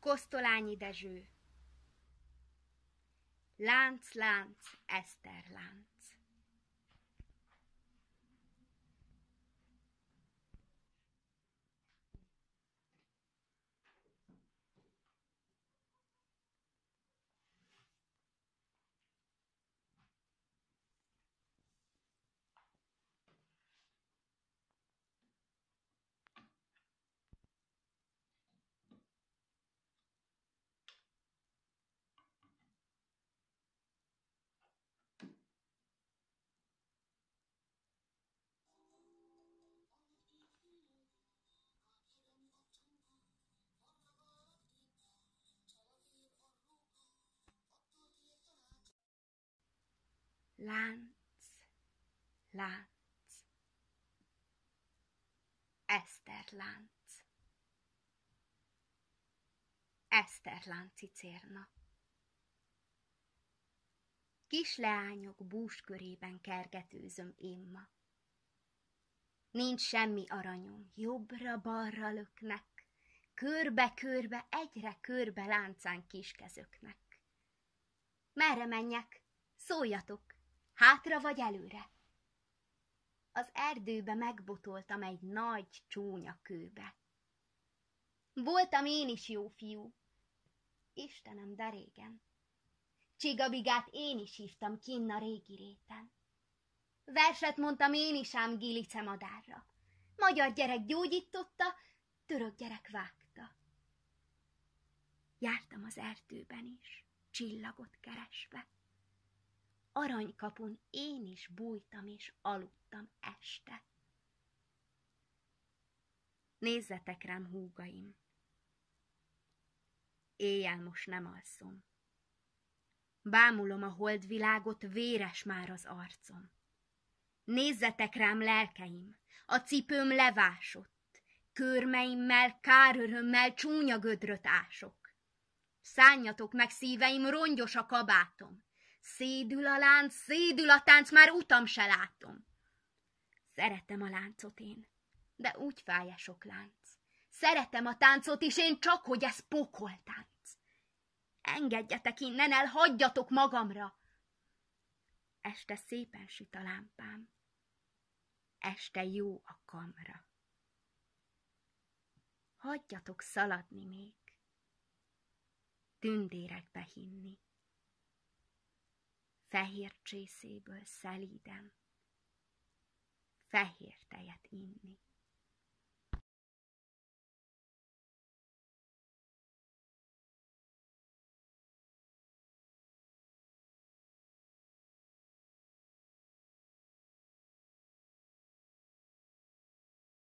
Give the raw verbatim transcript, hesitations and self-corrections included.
Kosztolányi Dezső. Lánc, lánc, Eszter lánc. Lánc, lánc, Eszter lánc. Eszter lánci cérna. Kis leányok búskörében kergetőzöm én ma. Nincs semmi aranyom, jobbra-balra löknek, körbe-körbe, egyre körbe láncán kiskezöknek. Merre menjek? Szóljatok! Hátra vagy előre? Az erdőbe megbotoltam egy nagy csúnya kőbe. Voltam én is jó fiú. Istenem, de régen. Csigabigát én is hívtam kinn a régi réten. Verset mondtam én is ám Gilice madárra. Magyar gyerek gyógyította, török gyerek vágta. Jártam az erdőben is, csillagot keresve. Aranykapun én is bújtam és aludtam este. Nézzetek rám, húgaim! Éjjel most nem alszom. Bámulom a holdvilágot, véres már az arcom. Nézzetek rám, lelkeim! A cipőm levásott, körmeimmel, kárörömmel csúnya gödröt ások. Szánjatok meg, szíveim, rongyos a kabátom. Szédül a lánc, szédül a tánc, már utam se látom. Szeretem a láncot én, de úgy fáj a sok lánc. Szeretem a táncot is én, csak hogy ez pokoltánc. Engedjetek innen el, hagyjatok magamra. Este szépen süt a lámpám. Este jó a kamra. Hagyjatok szaladni még, tündérekbe hinni. Fehér csészéből szelíden, fehér tejet inni.